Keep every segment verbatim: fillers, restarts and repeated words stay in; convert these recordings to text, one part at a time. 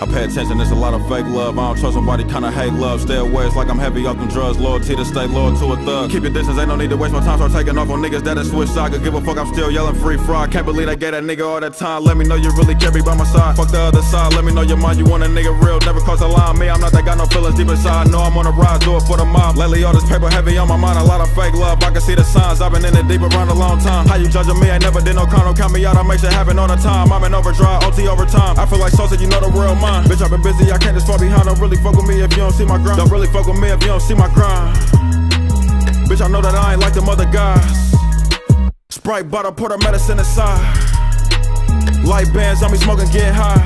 I pay attention, there's a lot of fake love. I don't trust nobody, kinda hate love. Stay away, it's like I'm heavy off them drugs. Loyalty to stay loyal to a thug. Keep your distance, ain't no need to waste my time. Start taking off on niggas that have switched side. Could give a fuck, I'm still yelling free fraud. Can't believe they gave that nigga all that time. Let me know you really care, be by my side. Fuck the other side, let me know your mind. You want a nigga real, never cross the line. Me, I'm not that got no feelings deep inside. Know I'm on a ride, do it for the mob. Lately all this paper heavy on my mind. A lot of fake love, I can see the signs. I've been in it deep around a long time. How you judging me? I never did no con, don't count me out. I make shit happen all the time. I'm in overdrive, O T overtime. I feel like Sosa, you know the real mind. Bitch, I've been busy, I can't just fall behind. Don't really fuck with me if you don't see my grind. Don't really fuck with me if you don't see my grind. Bitch, I know that I ain't like them other guys. Sprite bottle, pour the medicine inside. Light bands on me smoking, getting high.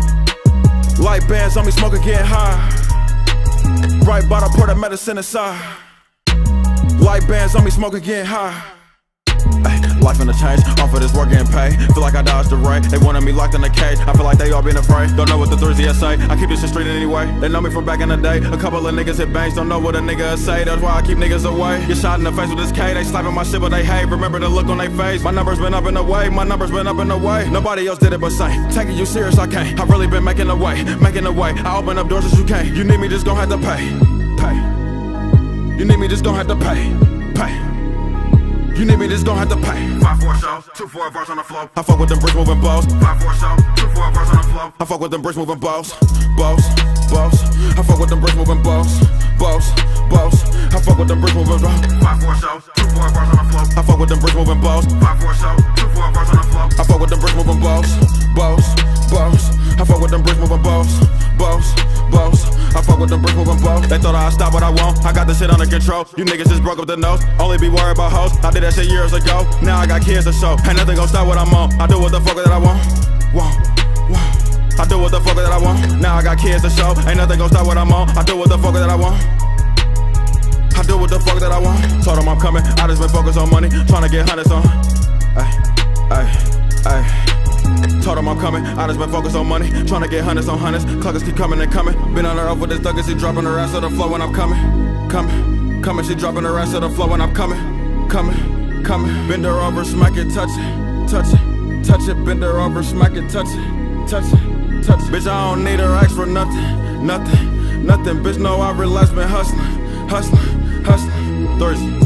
Light bands on me smoking, getting high. Sprite bottle, pour the medicine inside. Light bands on me smoking, getting high. Ay, life in a change, off of this work getting paid. Feel like I dodged the rain, they wanted me locked in a cage. I feel like they all been afraid, don't know what the three Z say. I keep this shit straight anyway, they know me from back in the day. A couple of niggas hit bangs, don't know what a nigga say. That's why I keep niggas away. Get shot in the face with this K, they slapping my shit but they hate. Remember the look on their face, my number's been up in the way. My number's been up in the way, nobody else did it but say. Taking you serious, I can't, I really been making a way. Making a way, I open up doors that you can't. You need me, just gon' have to pay. Pay. You need me, just gon' have to pay. Pay. You need me, just gon' have to pay. Five four shows, two four bars on the floor. I fuck with them bricks moving balls. Five four shows, two four bars on the floor. I fuck with them bricks moving balls, balls, balls. I fuck with them bricks moving balls, balls, balls. I fuck with them bricks moving balls. Five four shows, two four bars on the floor. I fuck with them bricks moving balls. Five four shows, two four bars on the floor. I fuck with them bricks moving balls, balls, balls. I fuck with them bricks moving balls, balls, balls. I fuck with them bricks moving balls. They thought I'd stop, but I won't. I got this shit under control. You niggas just broke up the nose. Only be worried about hoes. I did that shit years ago. Now I got kids to show. Ain't nothing gon' stop what I'm on. I do what the fuck that I want. Want, want. I do what the fuck that I want. Now I got kids to show. Ain't nothing gon' stop what I'm on. I do what the fuck that I want. I do what the fuck that I want. Told them I'm coming. I just been focused on money. Tryna get hundreds on. Ay, ay, ay. Told him I'm coming, I just been focused on money. Tryna get hundreds on hundreds, clockers keep coming and coming. Been on her up with this thug, she dropping her ass to the floor when I'm coming. Coming, coming, she dropping her ass to the floor when I'm coming. Coming, coming. Bend her over, smack it, touch it, touch it, touch it. Bend her over, smack it, touch it, touch it, touch it. Bitch, I don't need her ask for nothing, nothing, nothing. Bitch, no, I realize been hustling, hustling, hustling. Thursday.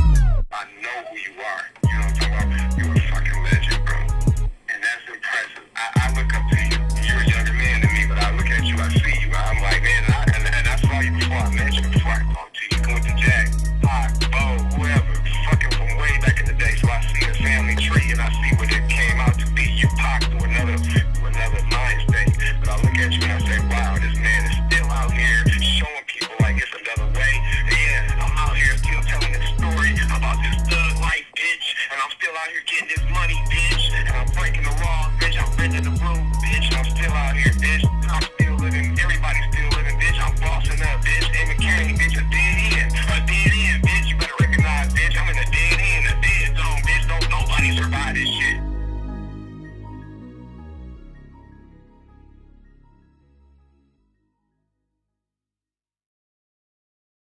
Tree and I see what it